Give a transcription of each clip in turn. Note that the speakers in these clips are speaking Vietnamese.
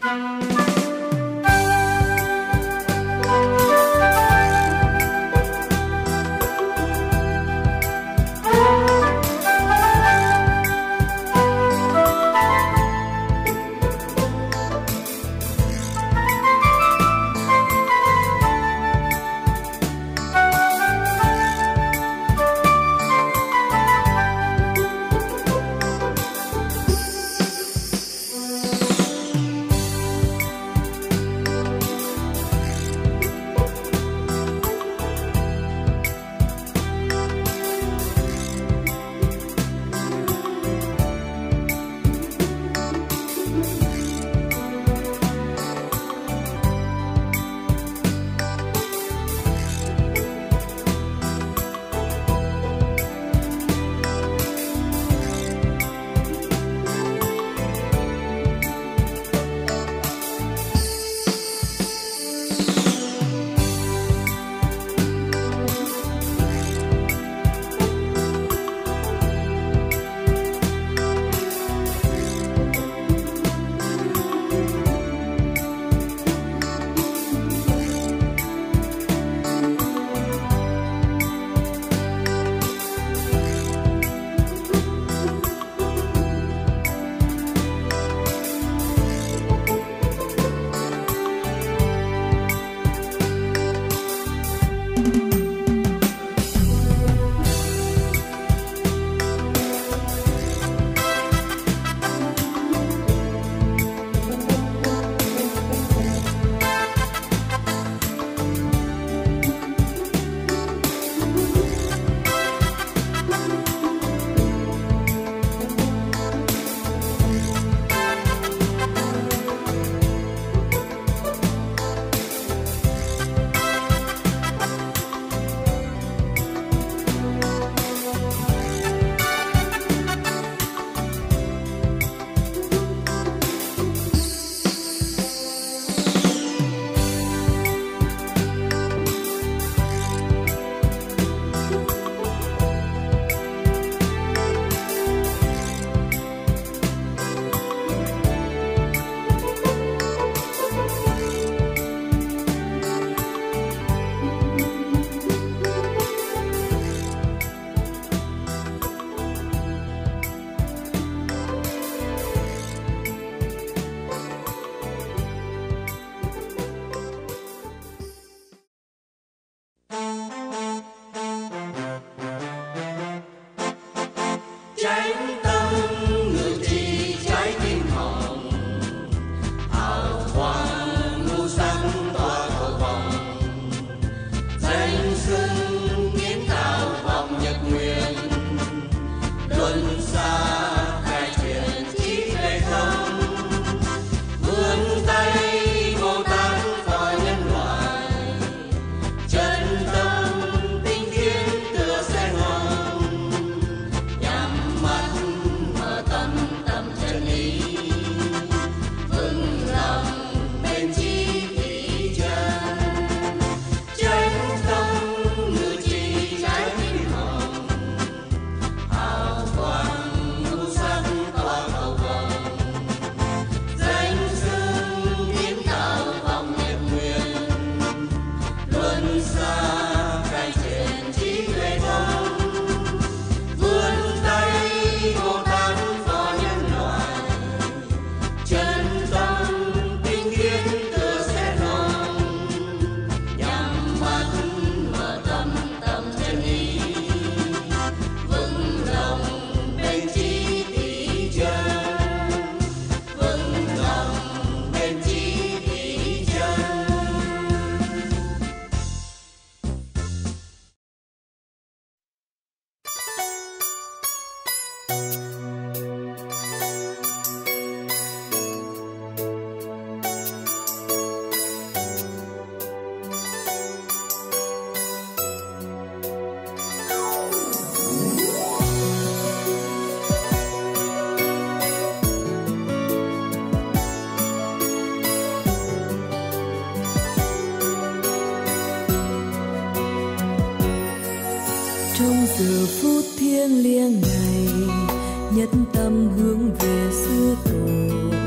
trong giờ phút thiêng liêng này, nhất tâm hướng về xứ tổ,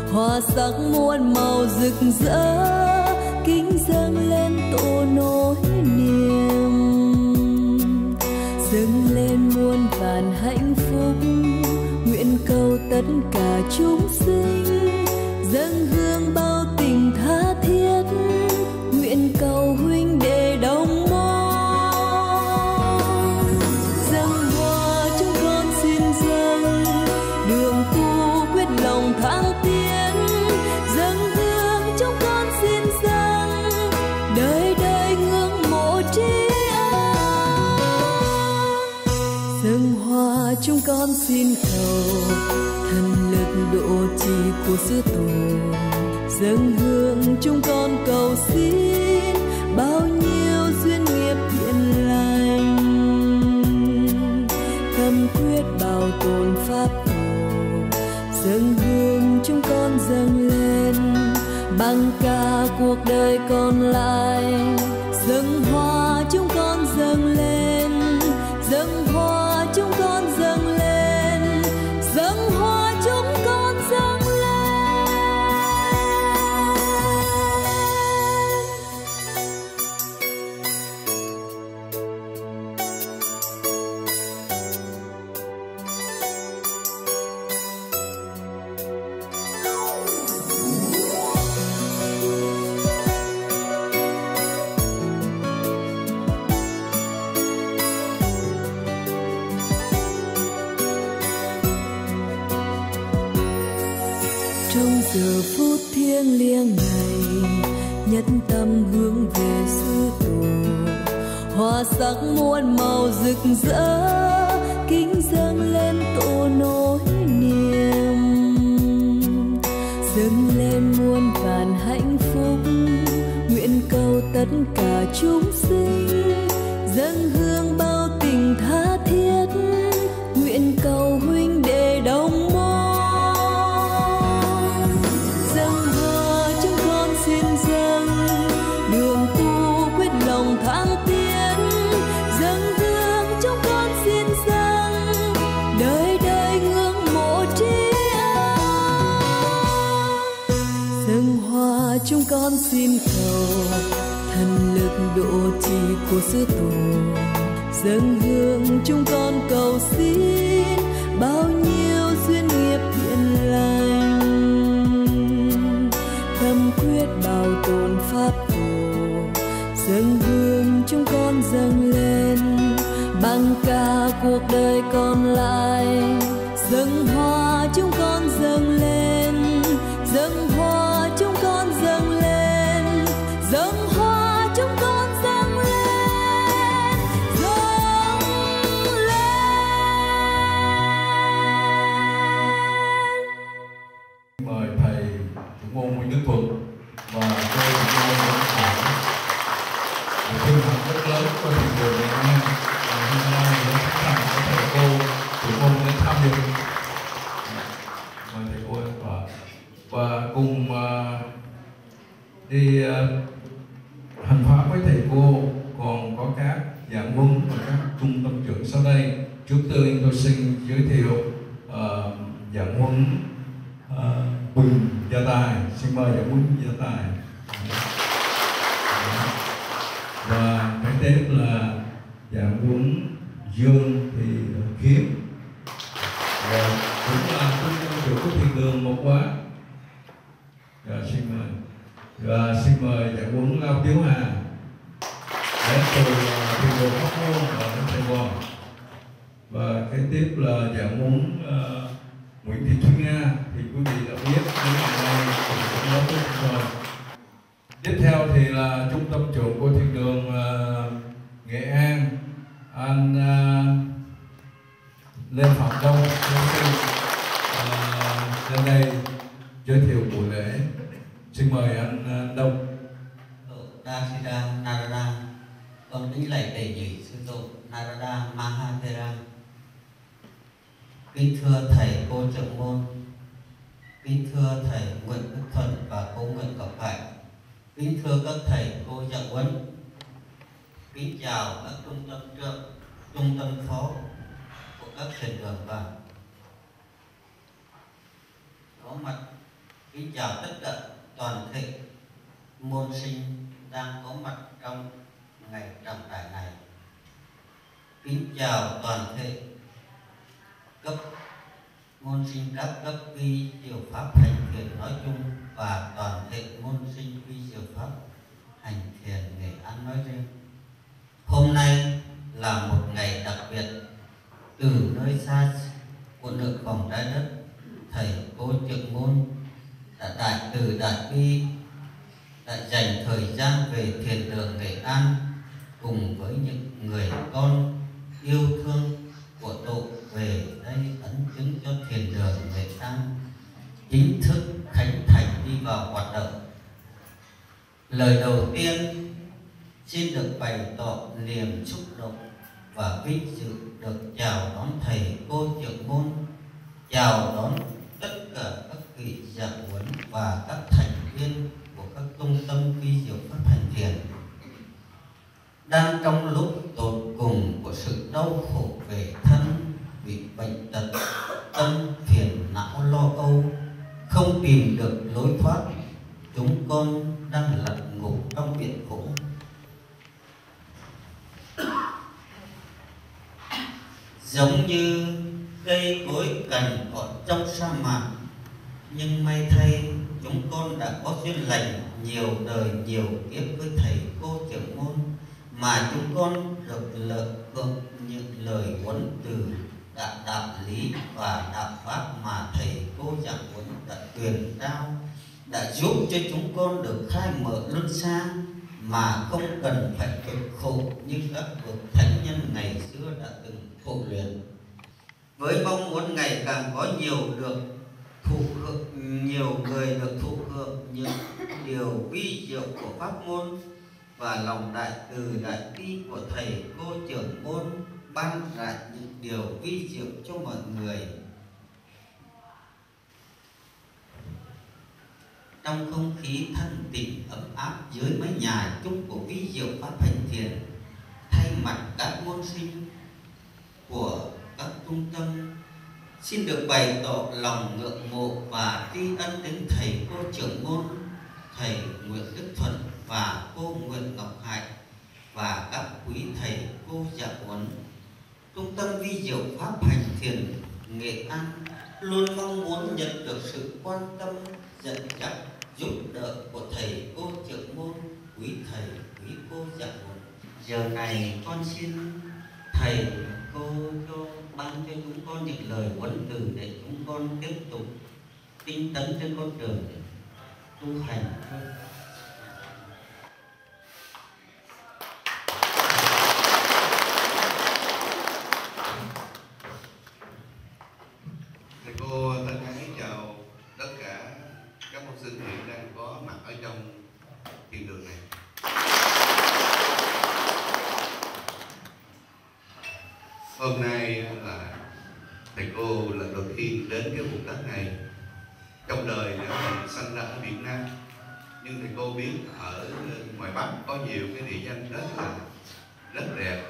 hoa sắc muôn màu rực rỡ, kính dâng lên tổ nỗi niềm, dâng lên muôn vàn hạnh phúc, nguyện cầu tất cả chúng sinh dâng hương bao tình tha thiết, nguyện cầu huynh đệ đồng mong. Dâng hoa chúng con xin dâng, đường tu quyết lòng thăng tiến, dâng hương chúng con xin dâng, đời đời ngưỡng mộ tri ân. Dâng hoa chúng con xin cầu thần lực độ trì của sư tổ, dâng hương chúng con cầu xin bao nhiêu duyên nghiệp thiện lành, tâm quyết bảo tồn pháp tổ, dâng hương chúng con dâng lên bằng cả cuộc đời còn lại. Dâng hoa chúng con dâng lên, dâng hoa chúng con dâng lên, dâng hoa chúng con dâng lên. Trong giờ phút thiêng liêng này, nhất tâm hướng về sư tổ, hoa sắc muôn màu rực rỡ, kính dâng lên tổ nỗi niềm, dâng lên muôn vàn hạnh phúc, nguyện cầu tất cả chúng sinh dâng hương bao tình tha thiết, nguyện cầu huynh đệ đồng mong. Đường tu quyết lòng thăng tiến, dâng hương chúng con xin dâng, đời đời ngưỡng mộ tri ân. Dâng hoa chúng con xin cầu thần lực độ trì của sư tổ, dâng hương chúng con cầu xin bao nhiêu duyên nghiệp thiện lành, tâm quyết bảo tồn pháp tổ, dâng hương chúng con dâng lên bằng cả cuộc đời còn lại. Dâng hoa chúng con dâng lên, dâng hoa chúng con dâng lên, dâng hoa chúng con dâng lên, dâng lên. Mời thầy Chủ môn Nguyễn Đức Thuận và cô Chủ môn Nguyễn Thảo, thương hạnh rất lớn của thiền đường Nghệ An, và hôm nay rất sẵn sàng của thầy cô Chủ môn đến tham dự. Mời thầy cô và cùng đi hành pháp với thầy cô, còn có các giảng huấn và các trung tâm trưởng sau đây. Trước tiên tôi xin giới thiệu giảng huấn Quỳnh Gia Tài. Xin mời giảng huấn Gia Tài. Và cái tiếp là giảng huấn Dương Thị Khiết, và cũng là trung tâm trưởng của thiền đường Một Quá. Xin mời. Và xin mời giảng huấn Lao Tiếu Hà đến từ thiền đường Hóc Môn ở Sài Gòn. Và cái tiếp là giảng huấn Nguyễn Thị Thúy Nga, thì quý vị đã biết những ngày nay cũng có rất rồi. Tiếp theo thì là trung tâm trưởng của thiền đường Nghệ An, anh Lê Phạm Đông lên đây giới thiệu buổi lễ. Xin mời anh Đông. Đa Sida Narada, con kính lạy đệ nhị sư tổ Narada Mahathera. Kính thưa thầy cô trưởng môn, kính thưa thầy Nguyễn Đức Thuận và cô Nguyễn Ngọc Hải, kính thưa các thầy cô giảng huấn, kính chào các trung tâm trưởng, trung tâm phó của các thiền đường và có mặt Kính chào tất cả toàn thể môn sinh đang có mặt trong ngày trọng đại này. Kính chào toàn thể cấp môn sinh các cấp vi diệu pháp hành thiền nói chung và toàn thể môn sinh vi diệu pháp hành thiền Nghệ An nói riêng. Hôm nay là một ngày đặc biệt. Từ nơi xa của nước vòng trái đất, thầy cô trưởng môn đã đại từ đại bi đã dành thời gian về thiền đường Nghệ An cùng với những người con yêu thương của tổ về đây ấn chứng cho thiền đường Nghệ An chính thức khánh thành đi vào hoạt động. Lời đầu tiên xin được bày tỏ niềm xúc động và vinh dự được chào đón thầy cô trưởng môn, chào đón tất cả các vị giảng huấn và các thành viên của các trung tâm vi diệu pháp hành thiền đang trong lúc tột cùng của sự đau khổ về thân, bị bệnh tật, tâm phiền não lo âu, không tìm được lối thoát. Chúng con đang lật ngục trong biển khổ. Giống như cây cối cằn cỗi trong sa mạc, nhưng may thay chúng con đã có duyên lành nhiều đời nhiều kiếp với thầy cô trưởng môn, mà chúng con được lợi hưởng những lời huấn từ đạo lý và đạo pháp mà thầy cô giảng huấn đã truyền trao, đã giúp cho chúng con được khai mở luân xa mà không cần phải cực khổ như các bậc thánh nhân ngày xưa đã từng khổ luyện. Với mong muốn ngày càng có nhiều người được thụ hưởng những điều vi diệu của pháp môn và lòng đại từ đại bi của thầy cô trưởng môn ban rải những điều vi diệu cho mọi người. Trong không khí thân tình ấm áp dưới mái nhà chung của vi diệu pháp hành thiền, thay mặt các môn sinh của các trung tâm xin được bày tỏ lòng ngưỡng mộ và tri ân đến thầy cô trưởng môn, thầy Nguyễn Đức Thuận và cô Nguyễn Ngọc Hải và các quý thầy cô giảng huấn. Trung tâm vi diệu pháp hành thiền Nghệ An luôn mong muốn nhận được sự quan tâm, dẫn dắt, giúp đỡ của thầy cô trưởng môn, quý thầy, quý cô giảng huấn. Giờ này con xin thầy cô cho ban cho chúng con những lời huấn từ để chúng con tiếp tục tinh tấn trên con đường tu hành. Thầy cô thân ái chào tất cả các học sinh hiện đang có mặt ở trong thiền đường này. Hôm nay là thầy cô lần đầu tiên đến cái vùng đất này. Trong đời nếu mình sinh ra ở Việt Nam, nhưng thầy cô biết ở ngoài Bắc có nhiều cái địa danh rất đẹp.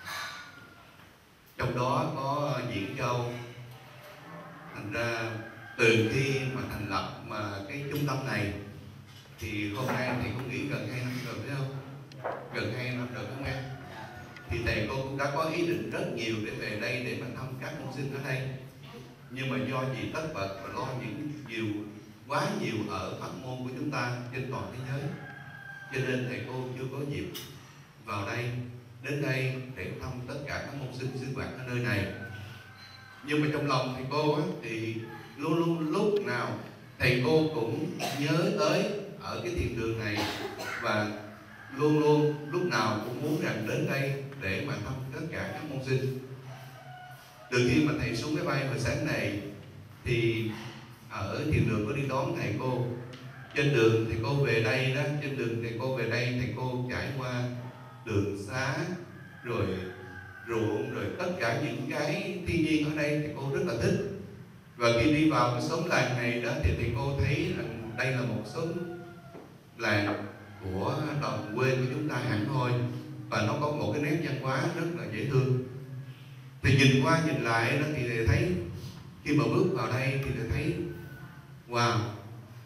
Trong đó có Diễn Châu. Thành ra từ khi mà thành lập mà cái trung tâm này thì hôm nay thầy cũng nghĩ gần 2 năm rồi, phải không? Gần 2 năm rồi không em? Thì thầy cô cũng đã có ý định rất nhiều để về đây để mà thăm các môn sinh ở đây. Nhưng mà do vì tất bật và lo những quá nhiều ở pháp môn của chúng ta trên toàn thế giới, cho nên thầy cô chưa có dịp vào đây, đến đây để thăm tất cả các môn sinh sinh hoạt ở nơi này. Nhưng mà trong lòng thầy cô thì luôn luôn lúc nào thầy cô cũng nhớ tới ở cái thiền đường này, và luôn luôn lúc nào cũng muốn rằng đến đây để mà thăm tất cả các môn sinh. Từ khi mà thầy xuống máy bay hồi sáng này thì ở thiền đường có đi đón thầy cô. Trên đường thầy cô về đây đó, trên đường thầy cô về đây, thầy cô trải qua đường xá rồi ruộng rồi tất cả những cái thiên nhiên ở đây thầy cô rất là thích. Và khi đi vào cái xóm làng này đó thì thầy cô thấy rằng đây là một xóm làng của đồng quê của chúng ta hẳn thôi, và nó có một cái nét văn hóa rất là dễ thương. Thì nhìn qua nhìn lại đó thì thầy thấy khi mà bước vào đây thì thầy thấy wow,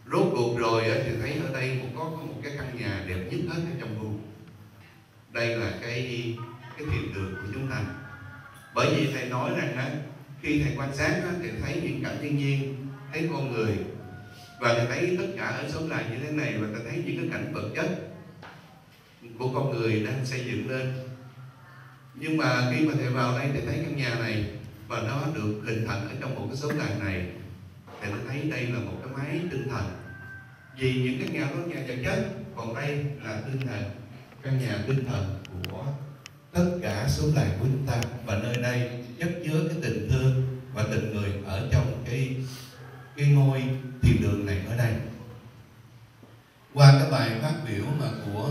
Rốt cuộc rồi thì thấy ở đây có một cái căn nhà đẹp nhất hết ở trong khu. Đây là cái thiền đường của chúng ta. Bởi vì thầy nói rằng khi thầy quan sát thì thấy những cảnh thiên nhiên, thấy con người, và thầy thấy tất cả ở xóm làng như thế này, và thầy thấy những cái cảnh vật chất của con người đang xây dựng lên. Nhưng mà khi mà thầy vào đây, thầy thấy căn nhà này và nó được hình thành ở trong một cái xóm làng này, thầy thấy đây là một cái máy tinh thần. Vì những cái nhà đó nhà vật chất, còn đây là tinh thần, căn nhà tinh thần của tất cả xóm làng của chúng ta. Và nơi đây chất chứa cái tình thương và tình người ở trong cái ngôi thiền đường này ở đây. Qua cái bài phát biểu mà của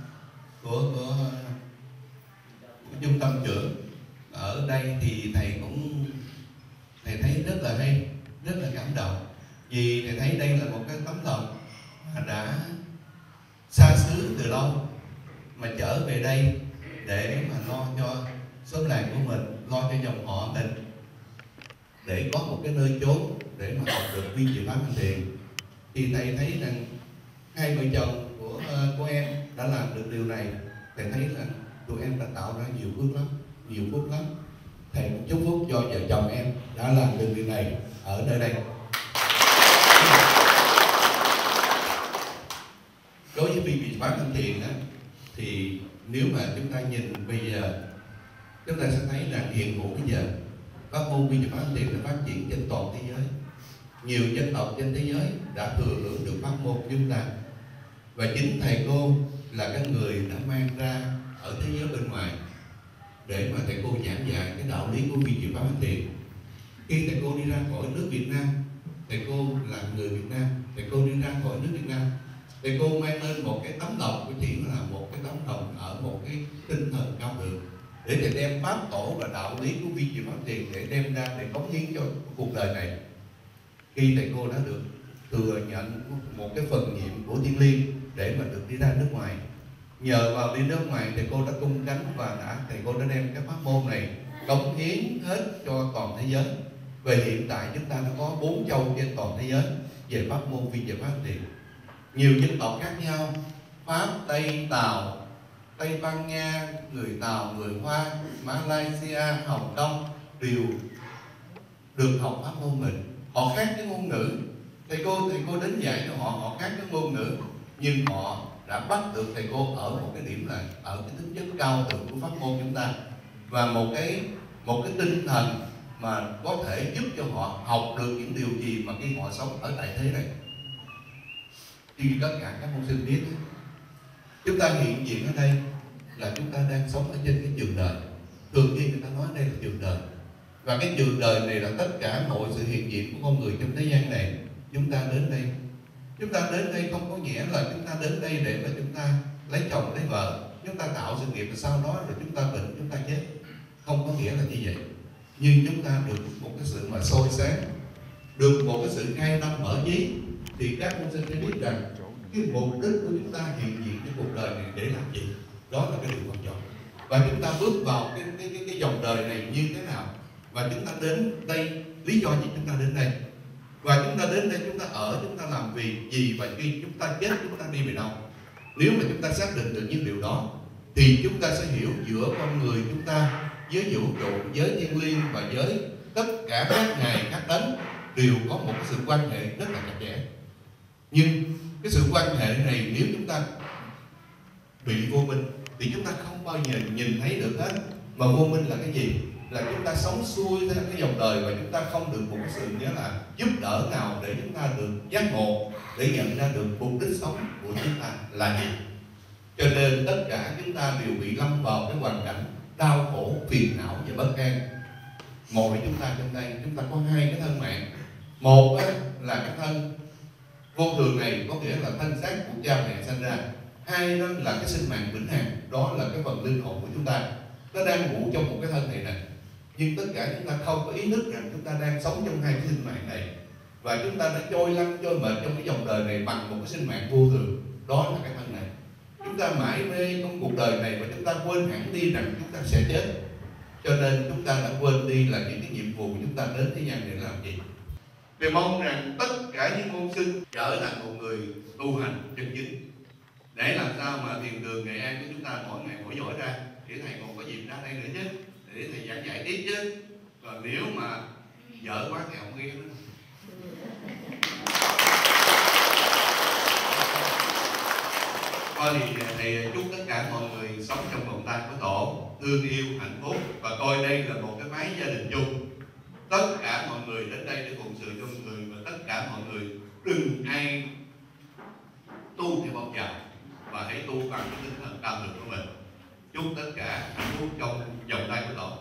trung tâm trưởng ở đây thì thầy thấy rất là hay, rất là cảm động. Vì thầy thấy đây là một cái tấm lòng mà đã xa xứ từ lâu mà trở về đây để mà lo cho xóm làng của mình, lo cho dòng họ mình, để có một cái nơi chốn để mà học được vi diệu pháp hành thiền. Thì thầy thấy rằng hai vợ chồng của em đã làm được điều này. Thầy thấy là tụi em đã tạo ra nhiều phước lắm. Thầy cũng chúc phúc cho vợ chồng em đã làm được điều này ở nơi đây. Đối với vi diệu pháp hành thiền thì nếu mà chúng ta nhìn bây giờ, chúng ta sẽ thấy rằng hiện hữu bây giờ các môn vi diệu pháp hành thiền đã phát triển trên toàn thế giới. Nhiều dân tộc trên thế giới đã thừa hưởng được pháp môn của chúng ta, và chính thầy cô là các người đã mang ra ở thế giới bên ngoài để mà thầy cô giảng dạy cái đạo lý của vi diệu pháp hành thiền. Khi thầy cô đi ra khỏi nước Việt Nam, thầy cô là người Việt Nam, thầy cô đi ra khỏi nước Việt Nam, thầy cô mang lên một cái tấm lòng của chỉ là một cái tấm lòng ở một cái tinh thần cao thượng, để thầy đem pháp tổ và đạo lý của vi diệu pháp hành thiền để đem ra để cống hiến cho cuộc đời này. Khi thầy cô đã được thừa nhận một cái phần nhiệm của Thiên Liêng để mà được đi ra nước ngoài, nhờ vào đi nước ngoài thầy cô đã tung cánh và thầy cô đã đem cái pháp môn này cống hiến hết cho toàn thế giới. Về hiện tại chúng ta đã có 4 châu trên toàn thế giới về pháp môn vi diệu pháp hành thiền. Nhiều dân tộc khác nhau, Pháp, Tây, Tàu, Tây Ban Nha, người Tàu, người Hoa, Malaysia, Hồng Kông đều được học pháp môn mình. Họ khác cái ngôn ngữ, thầy cô đến dạy cho họ khác cái ngôn ngữ, nhưng họ đã bắt được thầy cô ở một cái điểm là ở cái tính chất cao thượng của pháp môn chúng ta, và một cái tinh thần mà có thể giúp cho họ học được những điều gì mà khi họ sống ở tại thế này. Thì tất cả các môn sinh biết, chúng ta hiện diện ở đây là chúng ta đang sống ở trên cái trường đời. Thường khi người ta nói đây là trường đời, và cái trường đời này là tất cả mọi sự hiện diện của con người trong thế gian này. Chúng ta đến đây không có nghĩa là chúng ta đến đây để mà chúng ta lấy chồng lấy vợ, chúng ta tạo sự nghiệp và sau đó rồi chúng ta bệnh, chúng ta chết. Không có nghĩa là như vậy. Nhưng chúng ta được một cái sự mà soi sáng, được một cái sự khai tâm mở trí, thì các môn sinh phải biết rằng cái mục đích của chúng ta hiện diện trong cuộc đời này để làm gì. Đó là cái điều quan trọng. Và chúng ta bước vào cái dòng đời này như thế nào, và chúng ta đến đây lý do gì chúng ta đến đây, và chúng ta đến đây chúng ta ở, chúng ta làm việc gì, và khi chúng ta chết chúng ta đi về đâu. Nếu mà chúng ta xác định được những điều đó thì chúng ta sẽ hiểu giữa con người chúng ta với vũ trụ, với thiên liêng và với tất cả các ngài các đấng đều có một cái sự quan hệ rất là chặt chẽ. Nhưng cái sự quan hệ này nếu chúng ta bị vô minh thì chúng ta không bao giờ nhìn thấy được hết. Mà vô minh là cái gì? Là chúng ta sống xuôi theo cái dòng đời và chúng ta không được một cái sự nghĩa là giúp đỡ nào để chúng ta được giác ngộ, để nhận ra được mục đích sống của chúng ta là gì. Cho nên tất cả chúng ta đều bị lâm vào cái hoàn cảnh đau khổ, phiền não và bất an. Mỗi chúng ta trong đây, chúng ta có hai cái thân mạng. Một là cái thân vô thường này, có nghĩa là thân xác của cha mẹ sinh ra. Hai đó là cái sinh mạng vĩnh hằng, đó là cái phần linh hồn của chúng ta. Nó đang ngủ trong một cái thân này nè. Nhưng tất cả chúng ta không có ý thức rằng chúng ta đang sống trong hai cái sinh mạng này, và chúng ta đã trôi lăn trôi mệt trong cái dòng đời này bằng một cái sinh mạng vô thường, đó là cái thân này. Chúng ta mãi mê trong cuộc đời này và chúng ta quên hẳn đi rằng chúng ta sẽ chết. Cho nên chúng ta đã quên đi là những cái nhiệm vụ của chúng ta đến thế gian để làm gì. Tôi mong rằng tất cả những môn sinh trở thành một người tu hành chân chính, để làm sao mà thiền đường Nghệ An của chúng ta mỗi ngày mỗi giỏi ra, để thầy còn có dịp ra đây nữa chứ, để thầy giảng dạy tiếp chứ. Còn nếu mà dở quá thì không nghe nữa. Thôi thì thầy chúc tất cả mọi người sống trong vòng tay của Tổ, thương yêu, hạnh phúc, và coi đây là một cái mái gia đình chung. Tất cả mọi người đến đây để phụng sự cho mọi người, và tất cả mọi người đừng ai tu theo phong trào, và hãy tu bằng cái tinh thần cao thượng của mình. Chúc tất cả hạnh phúc trong vòng tay của Tổ.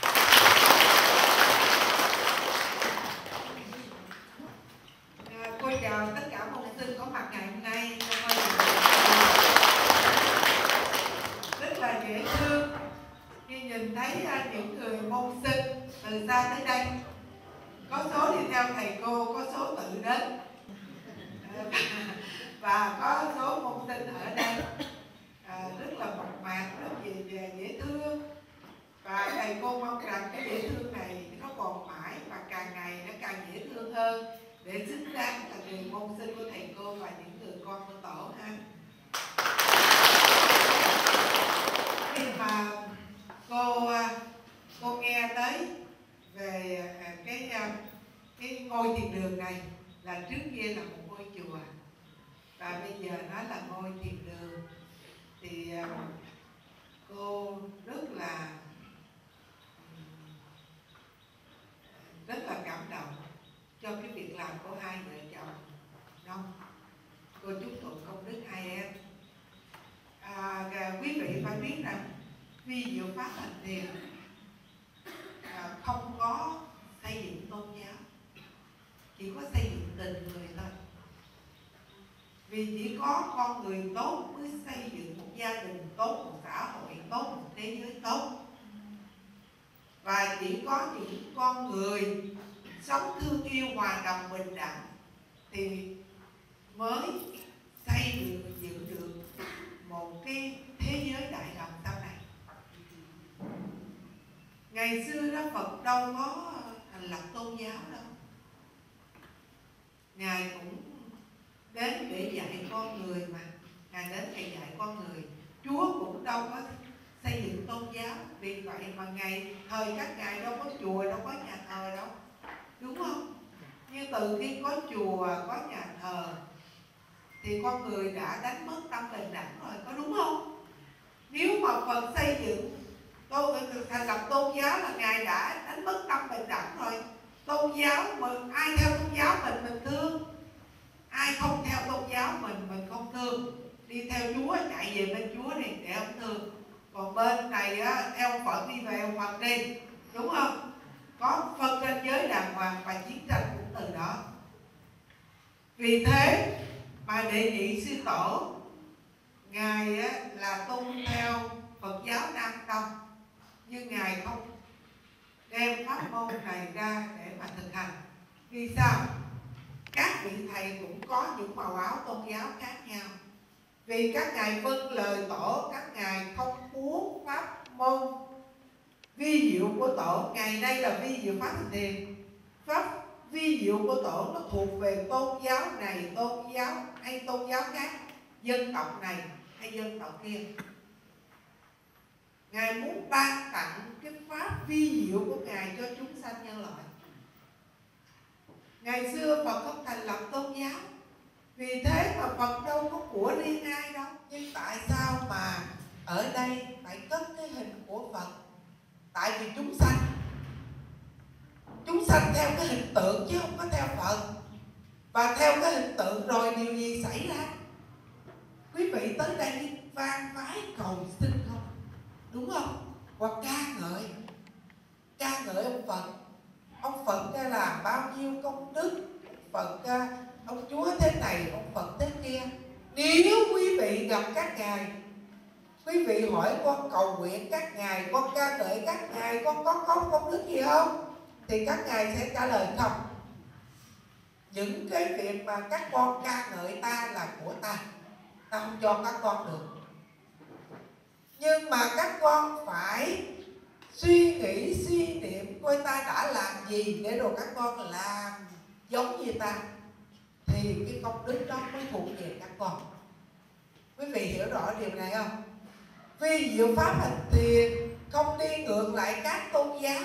Cô chào tất cả môn sinh có mặt ngày hôm nay. Rất là dễ thương khi nhìn thấy những người môn sinh từ xa tới đây. Có số đi theo thầy cô, có số tự đến, và có số môn sinh ở đây rất là mộc mạc, rất dễ thương. Và thầy cô mong rằng cái dễ thương này nó còn mãi và càng ngày nó càng dễ thương hơn, để xứng đáng là người môn sinh của thầy cô và những người con của Tổ ha. Khi mà cô nghe tới về cái ngôi thiền đường này, là trước kia là một ngôi chùa và bây giờ nó là ngôi thiền đường, thì cô rất là cảm động cho cái việc làm của hai vợ chồng Nông. Cô chúc tụng công đức hai em. Quý vị phải biết rằng vi diệu pháp hành thiền không có xây dựng tôn giáo, chỉ có xây dựng tình người thôi. Vì chỉ có con người tốt mới xây dựng một gia đình tốt, một xã hội tốt, một thế giới tốt. Và chỉ có những con người sống thương yêu, hòa đồng, bình đẳng thì mới xây dựng được một cái thế giới đại đồng sau này. Ngày xưa đó Phật đâu có thành lập tôn giáo đâu. Ngài cũng đến để dạy con người mà. Ngài đến để dạy con người. Chúa cũng đâu có xây dựng tôn giáo. Vì vậy mà thời các ngài đâu có chùa, đâu có nhà thờ đâu. Đúng không? Nhưng từ khi có chùa, có nhà thờ thì con người đã đánh mất tâm bình đẳng rồi, có đúng không? Nếu mà Phật xây dựng thành lập tôn giáo là Ngài đã đánh mất tâm bình đẳng rồi. Tôn giáo, ai theo tôn giáo mình thương, ai không theo tôn giáo mình không thương. Đi theo Chúa, chạy về bên Chúa đi để ông thương. Còn bên này á, theo Phật đi về ông Phật đi, đúng không? Có phân ranh giới đàng hoàng và chiến tranh cũng từ đó. Vì thế mà Đệ Nhị Sư Tổ Ngài là tôn theo Phật giáo Nam Tông, nhưng Ngài không đem pháp môn này ra để mà thực hành. Vì sao? Các vị thầy cũng có những màu áo tôn giáo khác nhau. Vì các ngài vâng lời Tổ, các ngài không muốn pháp môn vi diệu của Tổ. Ngày nay là vi diệu pháp hành thiền. Pháp vi diệu của Tổ nó thuộc về tôn giáo này, tôn giáo hay tôn giáo khác, dân tộc này hay dân tộc kia. Ngài muốn ban tặng cái pháp vi diệu của Ngài cho chúng sanh nhân loại. Ngày xưa Phật không thành lập tôn giáo, vì thế mà Phật đâu có của riêng ai đâu. Nhưng tại sao mà ở đây phải cất cái hình của Phật? Tại vì chúng sanh theo cái hình tượng chứ không có theo Phật. Và theo cái hình tượng rồi điều gì xảy ra? Quý vị tới đây đi vang vái cầu xin không? Đúng không? Hoặc ca ngợi ông Phật. Ông Phật ra làm bao nhiêu công đức, Phật ông Chúa thế này, ông Phật thế kia. Nếu quý vị gặp các ngài, quý vị hỏi con cầu nguyện các ngài, con ca ngợi các ngài, con có công đức gì không? Thì các ngài sẽ trả lời không. Những cái việc mà các con ca ngợi ta là của ta, ta không cho các con được. Nhưng mà các con phải suy nghĩ, suy niệm coi ta đã làm gì để rồi các con làm, do giống như ta, thì cái công đức đó mới thuộc về các con. Quý vị hiểu rõ điều này không? Vi diệu pháp hành thiền không đi ngược lại các tôn giáo,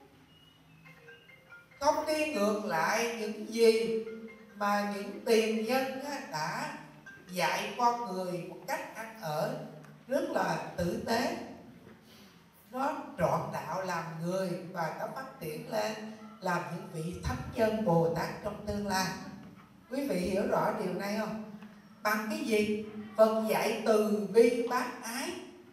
không đi ngược lại những gì mà những tiền nhân đã dạy con người một cách ăn ở rất là tử tế. Nó trọn đạo làm người và nó phát triển lên làm những vị thánh nhân Bồ Tát trong tương lai. Quý vị hiểu rõ điều này không? Bằng cái gì? Phật dạy từ bi bác ái,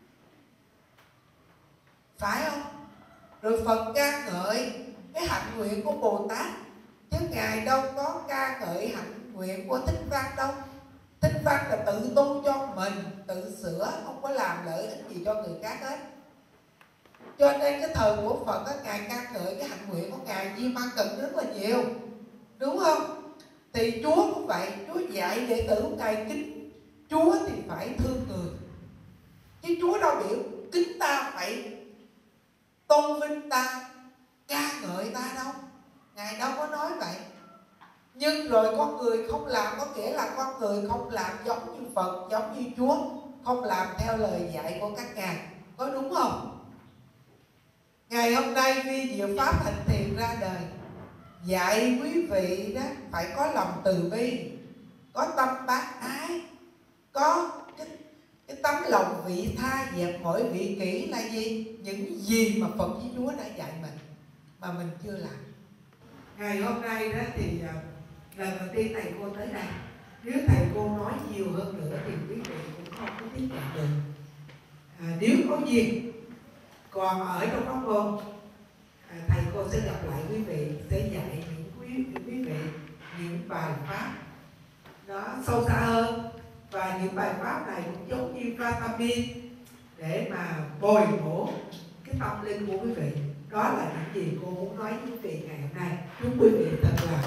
phải không? Rồi Phật ca ngợi cái hạnh nguyện của Bồ Tát, chứ Ngài đâu có ca ngợi hạnh nguyện của Thích Văn đâu. Thích Văn là tự tu cho mình, tự sửa, không có làm lợi ích gì cho người khác hết. Cho nên cái thời của Phật á, Ngài ca ngợi cái hạnh nguyện của Ngài Di Ma Cật rất là nhiều, đúng không? Thì Chúa cũng vậy, Chúa dạy đệ tử của Ngài kính Chúa thì phải thương người, chứ Chúa đâu biểu kính ta phải tôn vinh ta, ca ngợi ta đâu. Ngài đâu có nói vậy. Nhưng rồi con người không làm, có nghĩa là con người không làm giống như Phật, giống như Chúa, không làm theo lời dạy của các Ngài, có đúng không? Ngày hôm nay Vi Diệu Pháp Hành Thiền ra đời, dạy quý vị đó phải có lòng từ bi, có tâm bác ái, có cái tấm lòng vị tha, dẹp mọi vị kỷ là gì? Những gì mà Phật với Chúa đã dạy mình mà mình chưa làm. Ngày hôm nay đó thì lần đầu tiên thầy cô tới đây, nếu thầy cô nói nhiều hơn nữa thì quý vị cũng không có tiếp nhận được. Nếu có duyên còn ở trong pháp môn, thầy cô sẽ gặp lại quý vị, sẽ dạy những quý vị những bài pháp nó sâu xa hơn. Và những bài pháp này cũng giống như vitamin để mà bồi bổ cái tâm linh của quý vị. Đó là những gì cô muốn nói với quý vị ngày hôm nay. Chúc quý vị thật là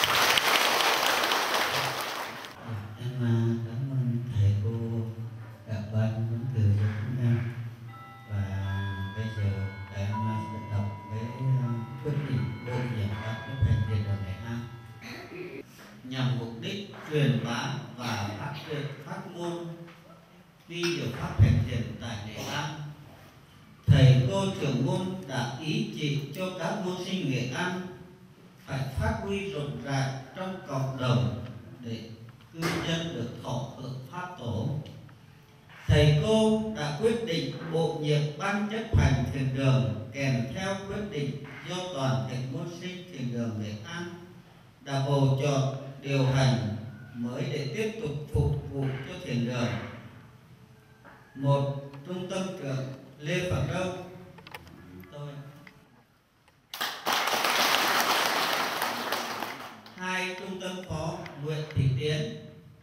em cảm ơn thầy cô đã ban huấn từ cho chúng em. Và bây giờ em sẽ đọc cái quyết định bộ nhiệm các cái thành viên của Nghệ An nhằm mục đích truyền bá và phát triển pháp môn Vi Diệu Pháp Hành Thiền tại Nghệ An. Thầy cô trưởng môn đã ý chỉ cho các môn sinh Nghệ An phải phát huy rộng rãi trong cộng đồng để cư dân được thọ hưởng pháp tổ. Thầy cô đã quyết định bổ nhiệm ban chấp hành thiền đường kèm theo quyết định do toàn thể môn sinh thiền đường Nghệ An đã bầu chọn điều hành mới để tiếp tục phục vụ cho thiền đường. 1. Trung tâm trưởng Lê Phạm Đông, tôi. 2. Trung tâm phó Nguyễn Thị Tiến.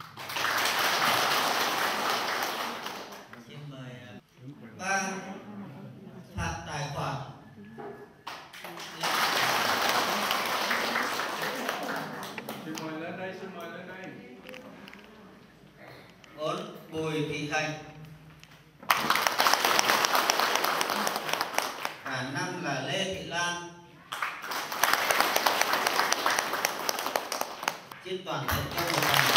Xin mời. 3. Phạt tài khoản. Xin mời lên đây, xin mời lên đây. 4. Bùi Thị Hạnh. Cả 5 là Lê Thị Lan. Xin toàn thể cho một lần.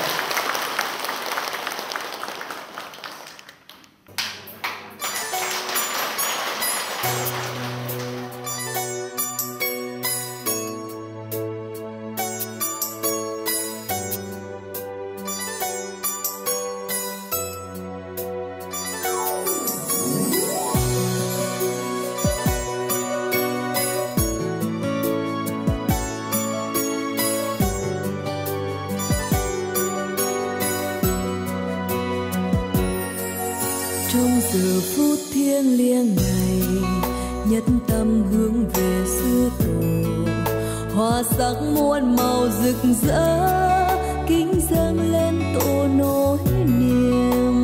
Trong giờ phút thiêng liêng này, nhất tâm hướng về xưa tổ, hoa sắc muôn màu rực rỡ, kính dâng lên tổ nỗi niềm,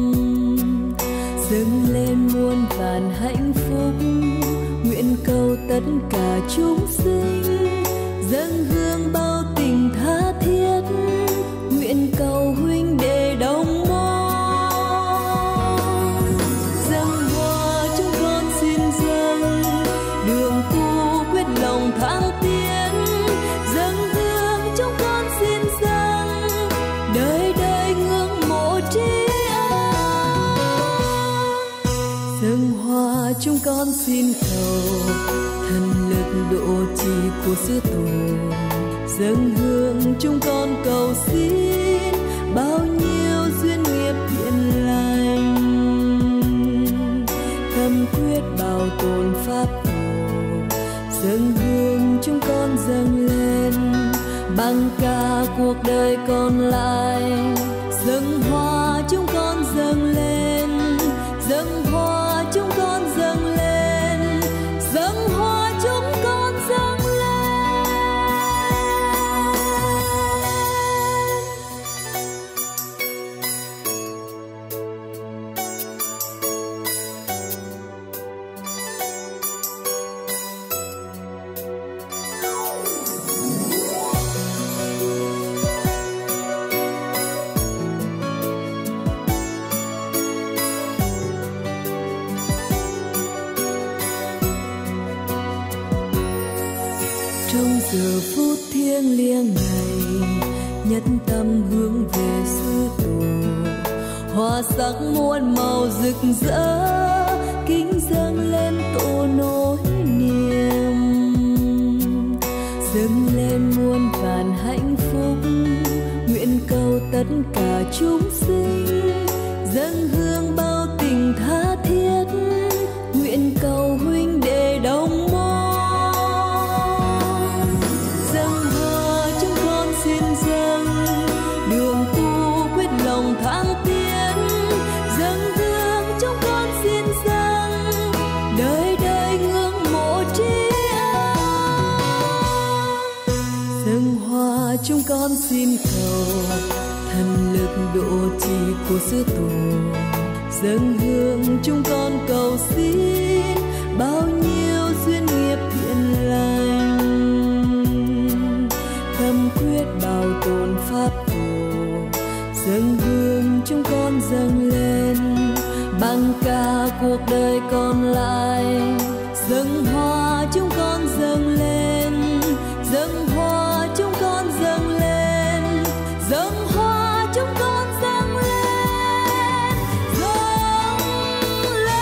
dâng lên muôn vàn hạnh phúc, nguyện cầu tất cả chúng sinh, dâng hương bao tình tha thiết, nguyện cầu huynh đệ đồng môn. Thăng tiến dâng hương xin cầu thần lực độ trì của sư tổ, dâng hương chúng con cầu xin bao nhiêu duyên nghiệp thiện lành, tâm quyết bảo tồn pháp tổ, dâng hương chúng con dâng lên bằng cả cuộc đời còn lại, dâng hoa chúng con dâng lên, dâng hoa chúng con dâng lên, dâng hoa chúng con dâng lên. Trong giờ phút thiêng liêng này, nhất tâm hướng về sư tổ, hoa sắc muôn màu rực rỡ, kính dâng lên tổ nỗi niềm, dâng lên muôn vàn hạnh phúc, nguyện cầu tất cả chúng sinh, dâng hương bao tình tha thiết, nguyện cầu huynh đệ đồng môn. Đường tu quyết lòng thăng tiến, dâng hương chúng con xin dâng, đời đời ngưỡng mộ tri ân. Dâng hoa chúng con xin cầu thần lực độ trì của sư tổ, dâng hương chúng con cầu xin bao nhiêu duyên nghiệp thiện lành, tâm quyết bảo tồn pháp tổ, dâng hương chúng con dâng lên bằng cả cuộc đời còn lại, dâng hoa chúng con dâng lên, dâng hoa chúng con dâng lên, dâng hoa chúng con dâng lên, dâng lên.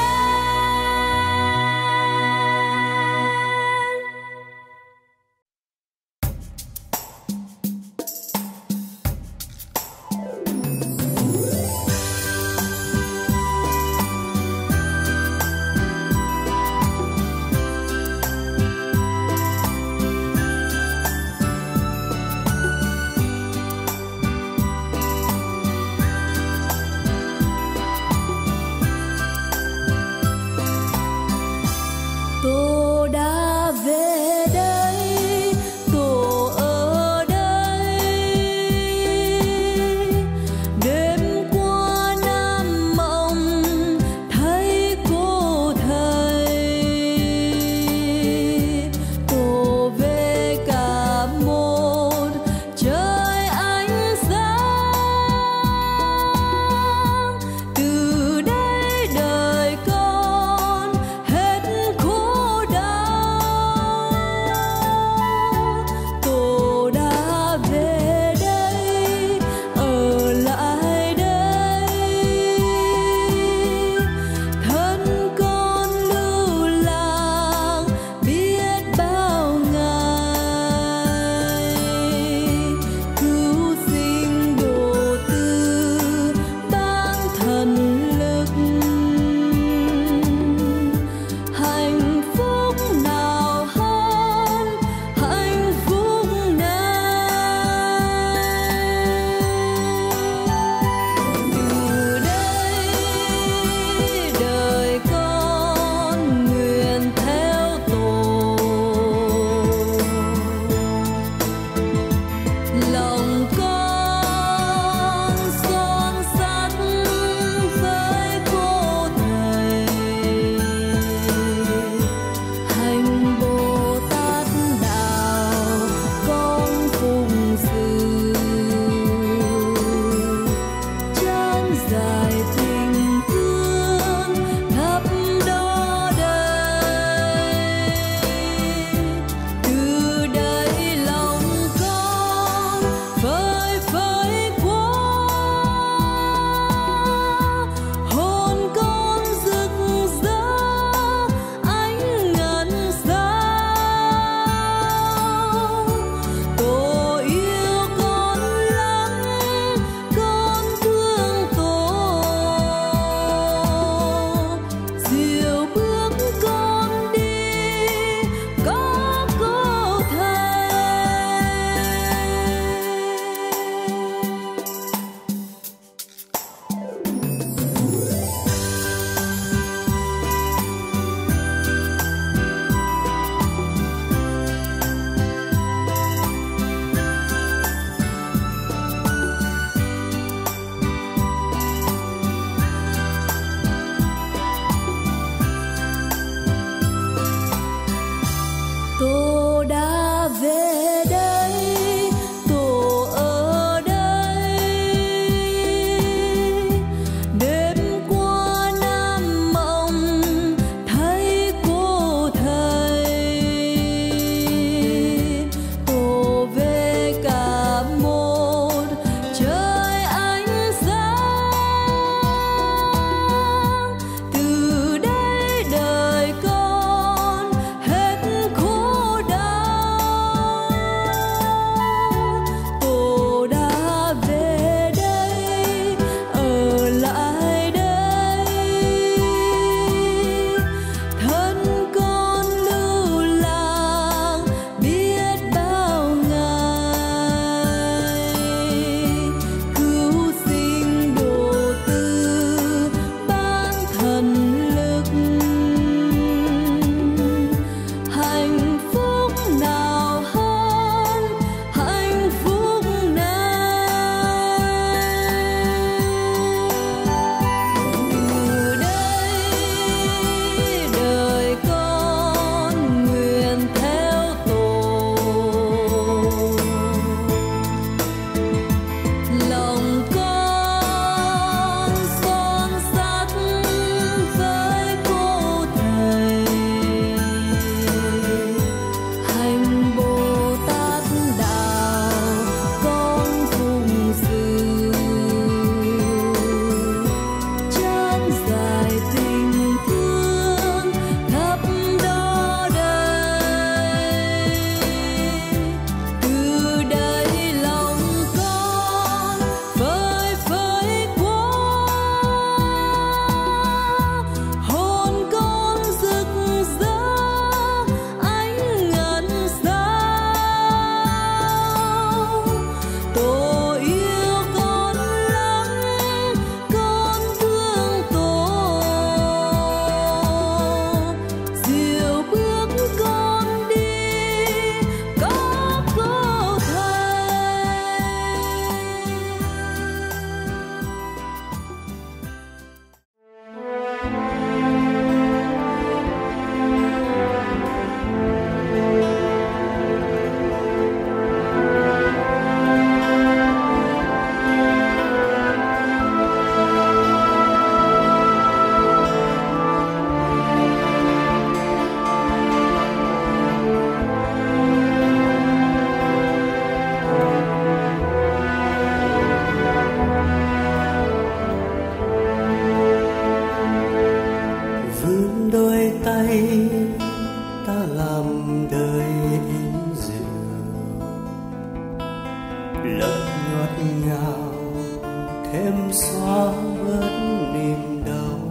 lời ngọt ngào thêm xóa bớt niềm đau.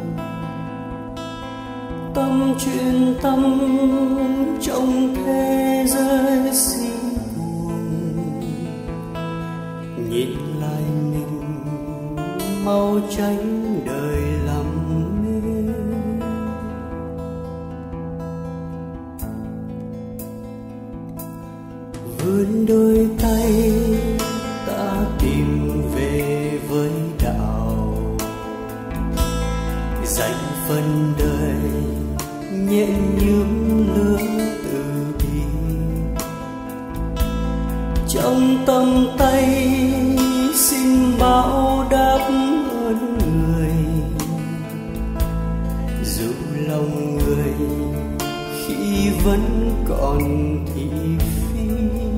Tâm chuyện tâm trong thế giới xì buồn, nhìn lại mình mau tránh đời lắm mê. Vươn đôi tay ta tìm về với đạo, dành phần đời nhẹ nhõm lứa từ bi. Trong tầm tay xin báo đáp ơn người, dù lòng người khi vẫn còn thị phi.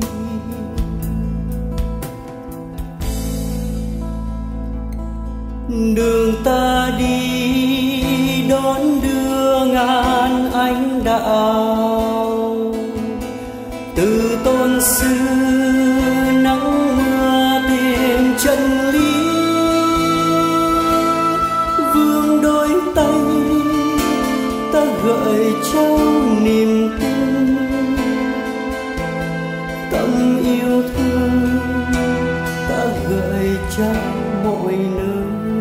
Đường ta đi đón đưa ngàn ánh đạo, từ tôn sư nắng mưa tìm chân lý. Vươn đôi tay ta gợi trao niềm tin, tâm yêu thương ta gợi trao mọi nơi.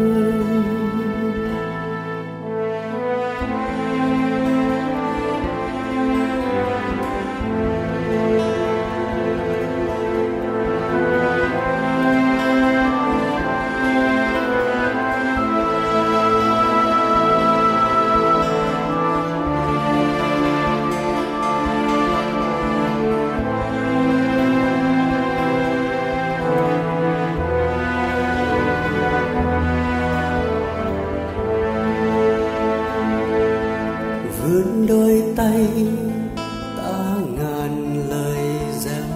Vươn đôi tay ta ngàn lời gieo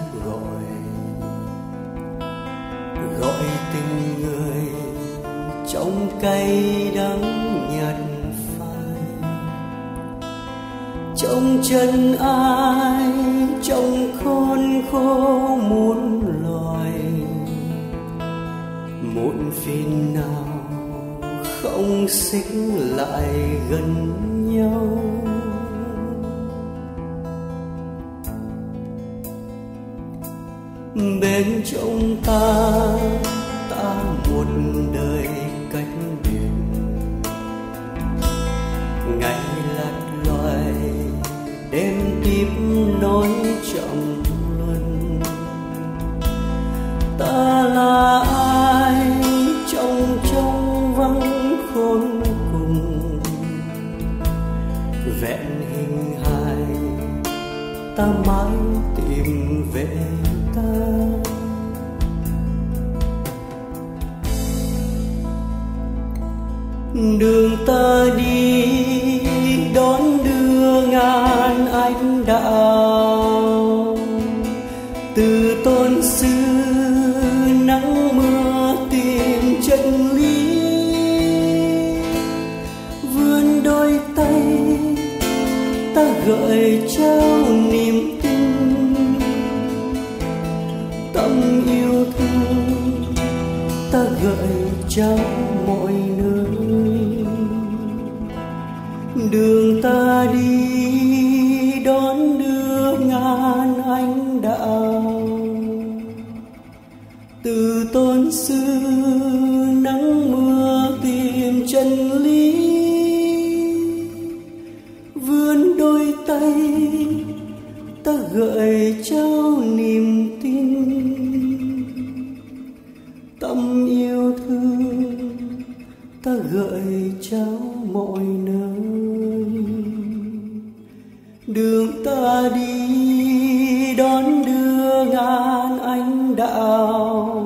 gọi tình người trong cay đắng nhạt phai. Trong chân ai trong khôn khô muôn loài, muộn phiền nào không xích lại gần nhau. Bên trong ta một đời cách biệt, ngày lạt loài đêm tiếp nối chậm luân. Ta là ai trong vắng khôn cùng, vẹn hình hài ta mãi tìm về ta. Đường ta đi đón đưa ngàn ánh đạo, từ tôn sư nắng mưa tìm chân lý. Vươn đôi tay ta gợi trao niềm tin, tâm yêu thương ta gợi trao mọi nơi. Đường ta đi đón đưa ngàn ánh đạo, từ tôn sư nắng mưa tìm chân lý. Vươn đôi tay ta gợi trao niềm tin, tâm yêu thương ta gợi trao mọi nơi. Đường ta đi đón đưa ngàn ánh đạo,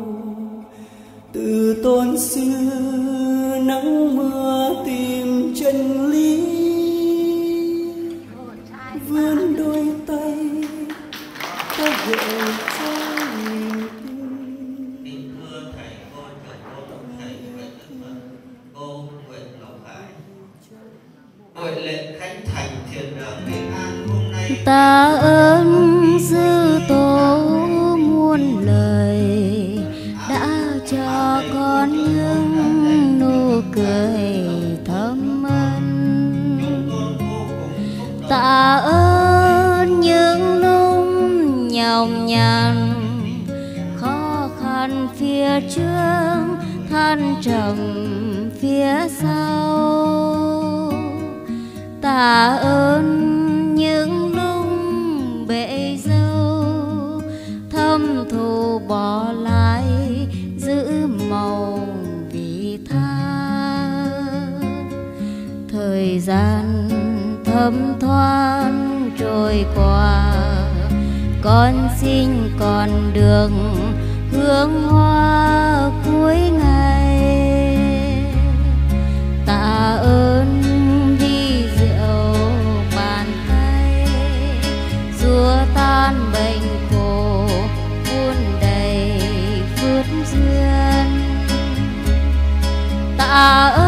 từ tôn sư nắng mưa tìm chân lý. Vươn đôi tay ta gợi trao niềm tin. Kính thưa thầy cô, trưởng cô, thầy Nguyễn Đức Mật, cô Nguyễn Ngọc Hải. Buổi lễ khánh thành thiền đường Bình An hôm nay ta ơn sư tổ muôn lời, gian, khó khăn phía trước, than trầm phía sau. Tạ ơn những lúc bể dâu, thâm thù bỏ lại giữ màu vị tha. Thời gian thấm thoáng trôi qua, con xin còn đường hương hoa cuối ngày. Tạ ơn đi rượu bàn tay, xua tan bệnh khổ vun đầy phước duyên. Tạ ơn